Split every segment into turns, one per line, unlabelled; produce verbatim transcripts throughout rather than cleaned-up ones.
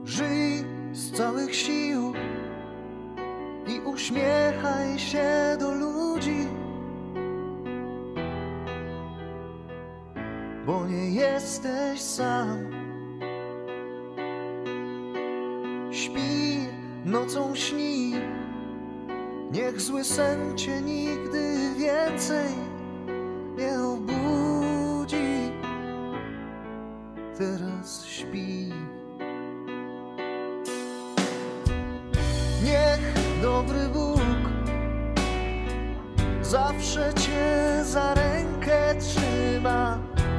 Żyj z całych sił i uśmiechaj się do ludzi, bo nie jesteś sam. Śpi, nocą śni, niech zły sen cię nigdy więcej nie obudzi. Teraz śpi. Niech dobry Bóg zawsze cię za rękę trzyma,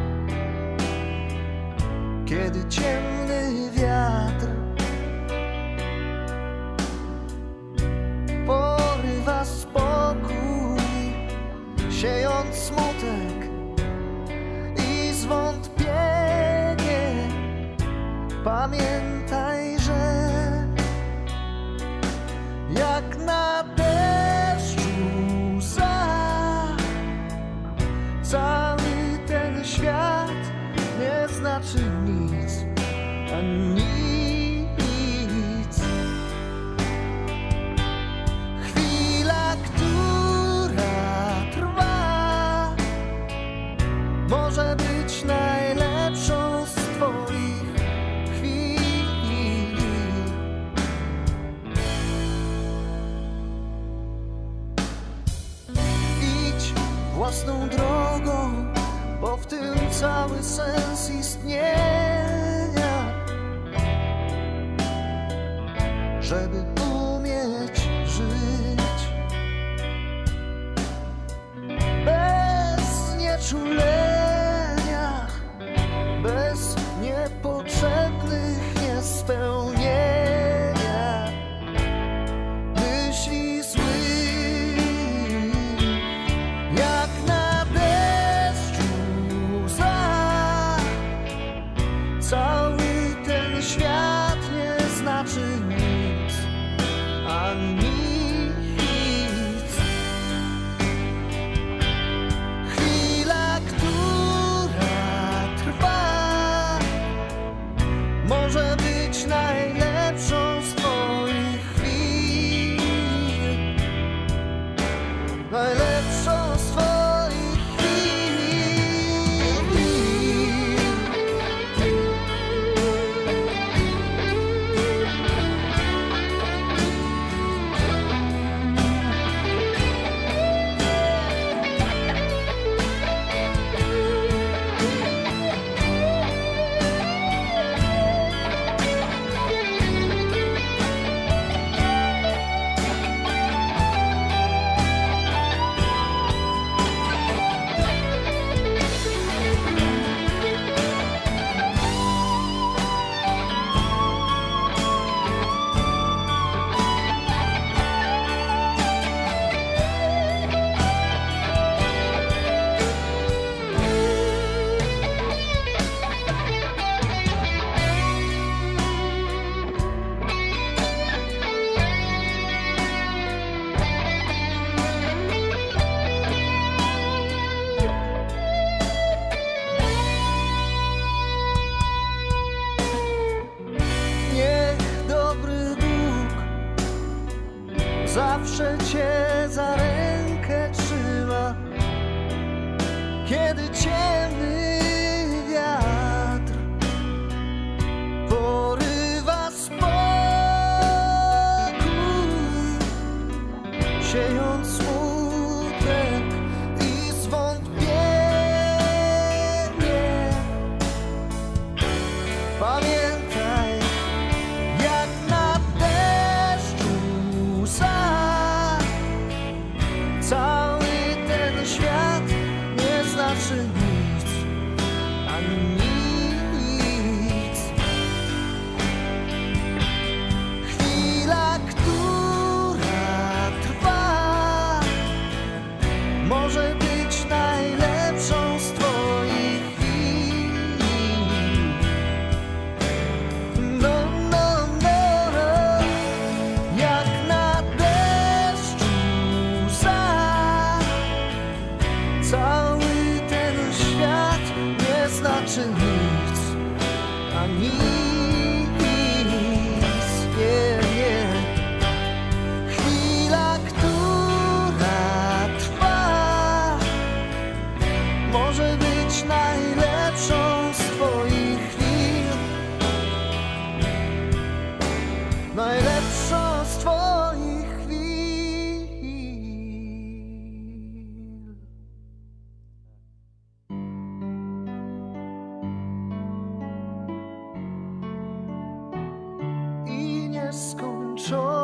kiedy ciemny wiatr porywa spokój, siejąc smutek i zwątpienie. Pamiętaj, że jak na deszczu łza, cały ten świat nie znaczy nic, a nic. Chwila, która trwa, może być najlepszą z twoich chwil. Idź własną drogą, bo w tym cały sens istnienia, żeby umieć żyć bez nieczulenia, bez niepotrzebnych niespełnienia myśli złych. Jak na deszczu łza, cały ten świat nie znaczy nic, a nic. Chwila, która trwa, może być najlepszą z twoich chwil, najlepszą z twoich chwil. Zawsze cię za rękę trzyma, kiedy ciemny wiatr porywa spokój, siejąc smutek i zwątpienie. Pamiętaj, jak na deszczu łza, cały ten świat nie znaczy nic, a nic. Chwila, która trwa, może być najlepszą z twoich chwil. No, no, no, jak na deszczu łza, cały ten świat nie znaczy nic, a nic. nieskończone.